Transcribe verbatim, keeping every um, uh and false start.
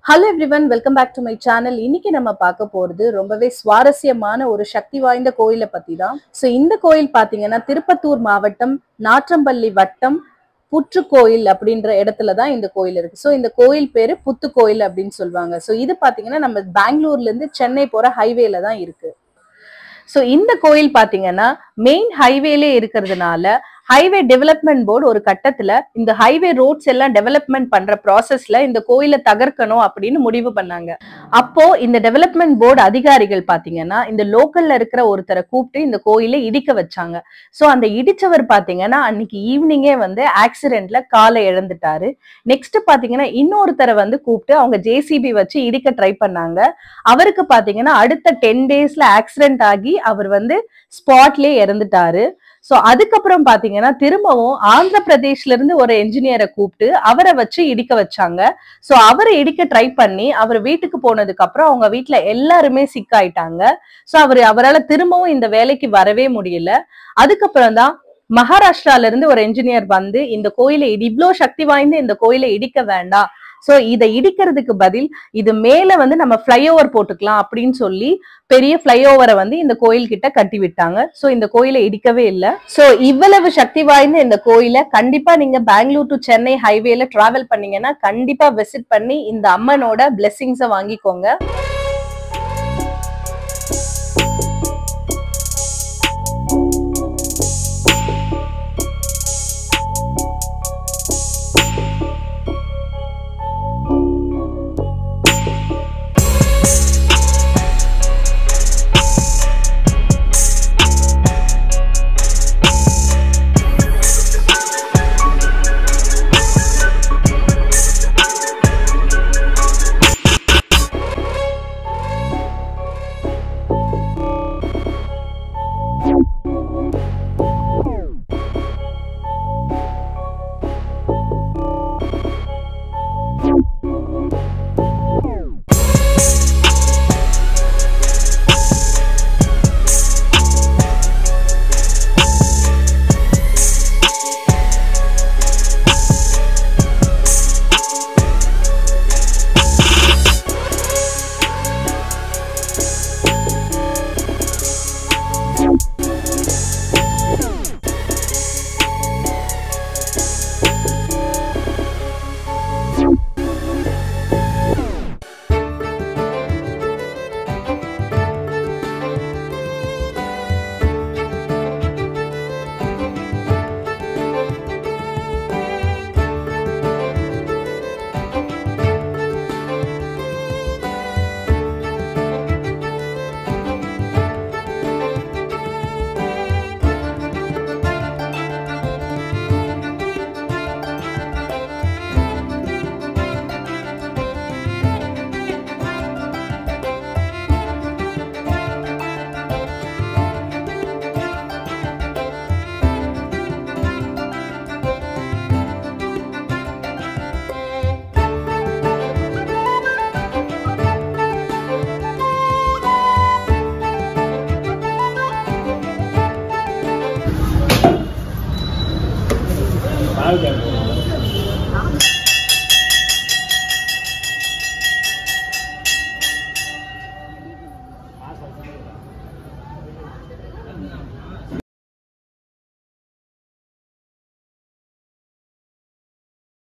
Hello everyone, welcome back to my channel. இன்னைக்கு நம்ம பார்க்க போறது ரொம்பவே சுவாரஸ்யமான ஒரு சக்தி வாய்ந்த கோயிலை பத்தி தான். சோ இந்த கோயில் பாத்தீங்கன்னா திருப்பத்தூர் மாவட்டம் நாற்றம்பள்ளி வட்டம் புற்றுக்கோயில் அப்படின்ற இடத்துல தான் இந்த கோயில் இருக்கு. சோ இந்த கோயில் பேரு புத்து கோயில் அப்படின்னு சொல்லுவாங்க. சோ இது பாத்தீங்கன்னா நம்ம பெங்களூர்ல இருந்து சென்னை போற ஹைவேல தான் இருக்கு. சோ இந்த கோயில் பாத்தீங்கன்னா மெயின் ஹைவேலே இருக்கிறதுனால ஹைவே டெவலப்மெண்ட் போர்டு ஒரு கட்டத்துல இந்த ஹைவே ரோட்ஸ் எல்லாம் டெவலப்மெண்ட் பண்ற ப்ராசஸ்ல இந்த கோயிலை தகர்க்கணும் அப்படின்னு முடிவு பண்ணாங்க. அப்போ இந்த டெவலப்மெண்ட் போர்டு அதிகாரிகள் பாத்தீங்கன்னா இந்த லோக்கல்ல இருக்கிற ஒருத்தரை கூப்பிட்டு இந்த கோயிலை இடிக்க வச்சாங்க. சோ அந்த இடிச்சவர் பாத்தீங்கன்னா அன்னைக்கு ஈவினிங்கே வந்து ஆக்சிடென்ட்ல காலை இழந்துட்டாரு. நெக்ஸ்ட் பாத்தீங்கன்னா இன்னொருத்தரை வந்து கூப்பிட்டு அவங்க ஜேசிபி வச்சு இடிக்க ட்ரை பண்ணாங்க. அவருக்கு பாத்தீங்கன்னா அடுத்த டென் டேஸ்ல ஆக்சிடென்ட் ஆகி அவர் வந்து ஸ்பாட்லயே இறந்துட்டாரு. சோ அதுக்கப்புறம் பாத்தீங்கன்னா திரும்பவும் ஆந்திர பிரதேஷ்ல இருந்து ஒரு என்ஜினியரை கூப்பிட்டு அவரை வச்சு இடிக்க வச்சாங்க. சோ அவரை இடிக்க ட்ரை பண்ணி அவர் வீட்டுக்கு போனதுக்கு அப்புறம் அவங்க வீட்டுல எல்லாருமே சிக் ஆயிட்டாங்க. சோ அவரு அவரால் திரும்பவும் இந்த வேலைக்கு வரவே முடியல. அதுக்கப்புறம் தான் மகாராஷ்டிரால இருந்து ஒரு என்ஜினியர் வந்து இந்த கோயிலை இவ்வளோ சக்தி வாய்ந்த இந்த கோயிலை இடிக்க வேண்டாம், சோ இதை இடிக்கிறதுக்கு பதில் இது மேல வந்து நம்ம பிளைஓவர் போட்டுக்கலாம் அப்படின்னு சொல்லி பெரிய பிளைஓவரை வந்து இந்த கோயில் கிட்ட கட்டி விட்டாங்க. சோ இந்த கோயிலை இடிக்கவே இல்லை. சோ இவ்வளவு சக்தி வாய்ந்த இந்த கோயிலை கண்டிப்பா நீங்க பெங்களூர் டு சென்னை ஹைவேல டிராவல் பண்ணீங்கன்னா கண்டிப்பா விசிட் பண்ணி இந்த அம்மனோட பிளெஸிங்ஸை வாங்கிக்கோங்க.